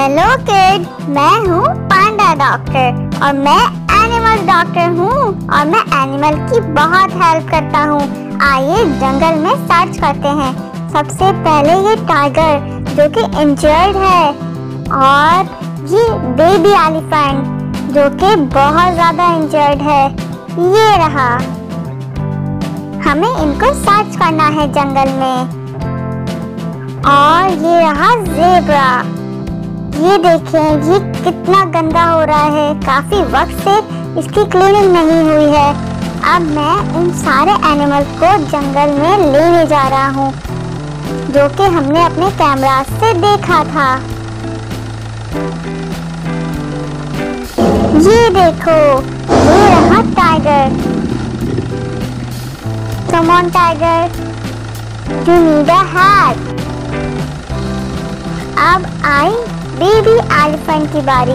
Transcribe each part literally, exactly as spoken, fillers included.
Hello kid, मैं हूँ पांडा doctor और मैं एनिमल डॉक्टर हूँ और मैं एनिमल की बहुत हेल्प करता हूँ। आइए जंगल में सर्च करते हैं। सबसे पहले ये टाइगर जो कि इंजर्ड है और ये बेबी एलिफेंट जो कि बहुत ज्यादा इंजर्ड है। ये रहा, हमें इनको सर्च करना है जंगल में। और ये रहा ज़ेब्रा, ये देखें ये कितना गंदा हो रहा है, काफी वक्त से इसकी क्लीनिंग नहीं हुई है। अब मैं इन सारे एनिमल को जंगल में लेने जा रहा हूँ जो कि हमने अपने कैमरा से देखा था। ये देखो, ये रहा tiger. Come on tiger, you need a hack. अब आई बेबी एलिफेंट की बारी।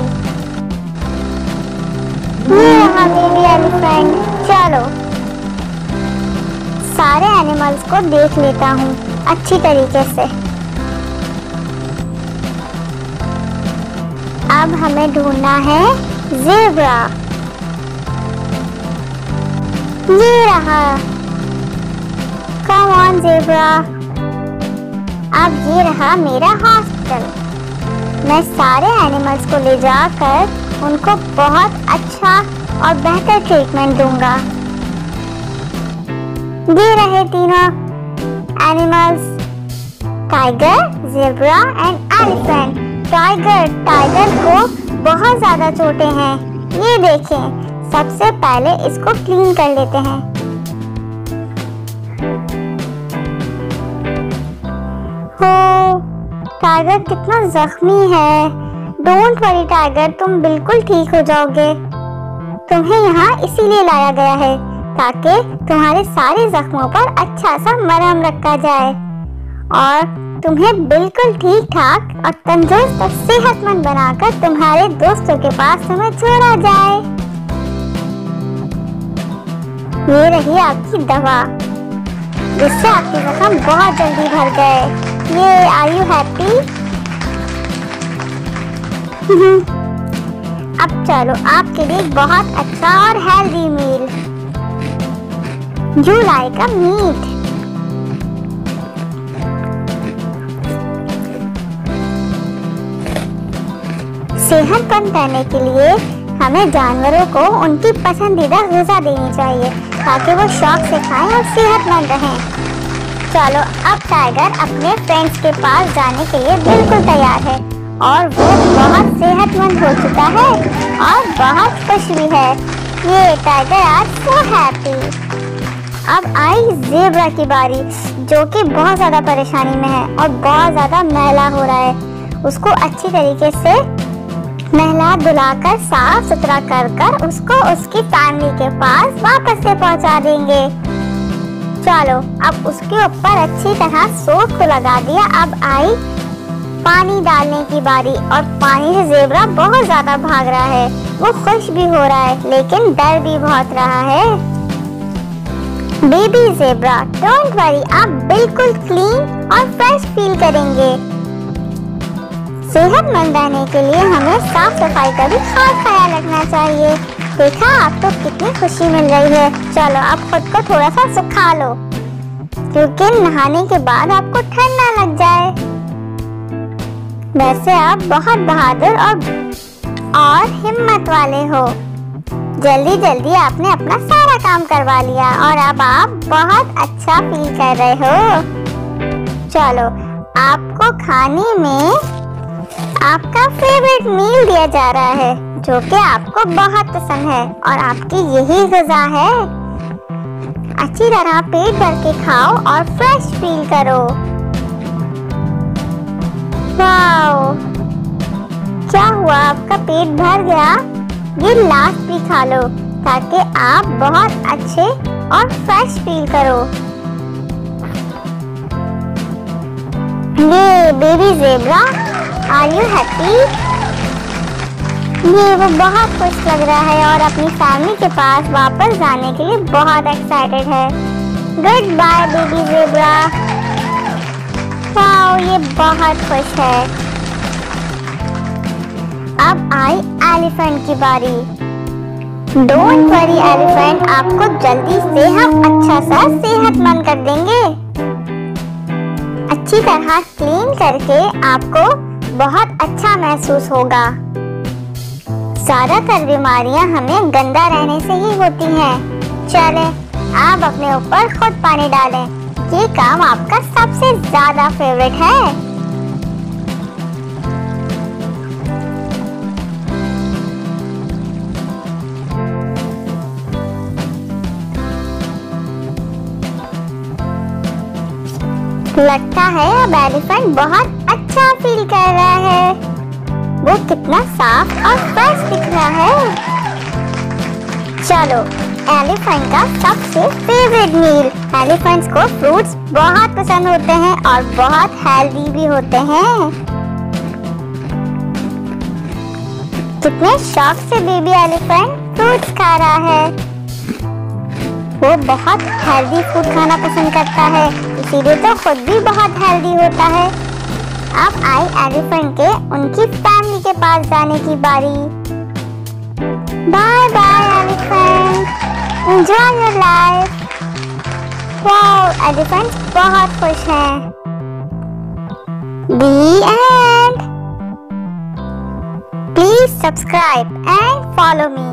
ये रहा बेबी एलिफेंट। चलो सारे एनिमल्स को देख लेता हूँ अच्छी तरीके से। अब हमें ढूंढना है ज़ेब्रा। ये रहा, कम ऑन ज़ेब्रा। अब ये रहा मेरा हॉस्पिटल। मैं सारे एनिमल्स को ले जाकर उनको बहुत अच्छा और बेहतर ट्रीटमेंट दूंगा। ये रहे तीनों animals, tiger, zebra and elephant. Tiger tiger को बहुत ज्यादा चोटें हैं। ये देखें, सबसे पहले इसको क्लीन कर लेते हैं। हो, टाइगर कितना जख्मी है। डोंट वरी टाइगर, तुम बिल्कुल ठीक हो जाओगे। तुम्हें यहाँ इसीलिए लाया गया है ताकि तुम्हारे सारे जख्मों पर अच्छा सा मरहम रखा जाए और तुम्हें बिल्कुल ठीक ठाक और तंदुरुस्त और सेहतमंद बनाकर तुम्हारे दोस्तों के पास तुम्हें छोड़ा जाए। ये रही आपकी दवा जिससे आपके जख्म बहुत जल्दी भर गए। ये आर यू हैप्पी? अब चलो आपके लिए बहुत अच्छा और healthy meal. You like a meat. सेहतमंद रहने के लिए हमें जानवरों को उनकी पसंदीदा ग़िज़ा देनी चाहिए ताकि वो शौक से खाएं और सेहतमंद रहें। चलो अब टाइगर अपने फ्रेंड्स के पास जाने के लिए बिल्कुल तैयार है और वो बहुत सेहतमंद हो चुका है और बहुत खुश भी है। ये टाइगर आज सो हैप्पी। अब आई ज़ेब्रा की बारी जो कि बहुत ज़्यादा परेशानी में है और बहुत ज़्यादा मैला हो रहा है। उसको अच्छी तरीके से नहला धुलाकर साफ सुथरा कर कर उसको उसकी फैमिली के पास वापस से पहुंचा देंगे। चलो अब उसके ऊपर अच्छी तरह सोप को लगा दिया। अब आई पानी डालने की बारी और पानी से ज़ेब्रा बहुत ज्यादा भाग रहा है। वो खुश भी हो रहा है लेकिन डर भी बहुत रहा है। बेबी ज़ेब्रा, डोंट वरी, आप बिल्कुल क्लीन और फ्रेश फील करेंगे। सेहतमंद रहने के लिए हमें साफ सफाई का भी खास ख्याल रखना चाहिए। देखा, आपको कितनी खुशी मिल रही है। चलो अब खुद को थोड़ा सा सुखा लो क्योंकि नहाने के बाद आपको ठंड ना लग जाए। वैसे आप बहुत बहादुर और और हिम्मत वाले हो। जल्दी जल्दी आपने अपना सारा काम करवा लिया और अब आप बहुत अच्छा फील कर रहे हो। चलो आपको खाने में आपका फेवरेट मील दिया जा रहा है जो कि आपको बहुत पसंद है और आपकी यही ग़िज़ा है। अच्छी तरह पेट भर के खाओ और फ्रेश फील करो। वाओ, क्या हुआ, आपका पेट भर गया? ये लास्ट भी खा लो ताकि आप बहुत अच्छे और फ्रेश फील करो। ये baby zebra, are you happy? ये वो बहुत खुश लग रहा है और अपनी फैमिली के पास वापस जाने के लिए बहुत एक्साइटेड है। Good bye baby zebra. Wow, ये बहुत खुश है। अब आई एलिफेंट की बारी। डोंट वरी एलिफेंट, आपको जल्दी से हम अच्छा सा सेहतमंद कर देंगे। अच्छी तरह क्लीन करके आपको बहुत अच्छा महसूस होगा। ज्यादातर बीमारियां हमें गंदा रहने से ही होती हैं। चले आप अपने ऊपर खुद पानी डालें। ये काम आपका सबसे ज्यादा फेवरेट है। लगता है अब एलिफेंट बहुत अच्छा फील कर रहा है। वो कितना साफ और फ्रेश दिख रहा है। चलो एलिफेंट का सबसे फेवरेट मील। एलिफेंट्स को फ्रूट्स बहुत पसंद होते हैं और बहुत हेल्दी भी होते हैं। कितने शौक से बेबी एलिफेंट फ्रूट्स खा रहा है। वो बहुत हेल्दी फूड खाना पसंद करता है, इसीलिए तो खुद भी बहुत हेल्दी होता है। अब आई एलिफेंट के उनकी फैमिली के पास जाने की बारी। Bye bye elephant, enjoy your life. Wow, elephants बहुत खुश हैं। The end. Please subscribe and follow me.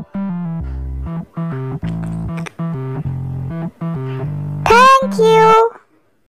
Thank you.